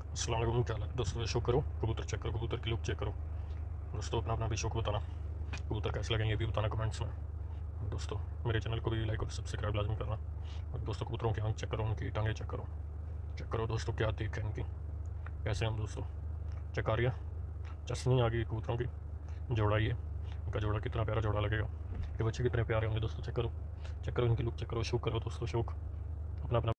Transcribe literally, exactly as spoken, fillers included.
अस्सलाम वालेकुम, क्या हाल है दोस्तों। शो करो कबूतर, चेक करो कबूतर की लुक चेक करो दोस्तों। अपना अपना भी शौक बताना, कबूतर कैसे लगेंगे ये भी बताना कमेंट्स में दोस्तों। मेरे चैनल को भी लाइक और सब्सक्राइब लाजमी करना। और दोस्तों कबूतरों की आँख चेक करो, उनकी टांगें चेक करो, चेक करो दोस्तों क्या देख है इनकी, कैसे हम दोस्तों। चेक आ रही है, चस्नी आ गई कबूतरों की, जोड़ा ये इनका जोड़ा कितना प्यारा जोड़ा लगेगा, ये बच्चे कितने प्यारे होंगे दोस्तों। चेक करो, चेक करो इनकी लुक चेक करो, शौक करो दोस्तों, शौक अपना अपना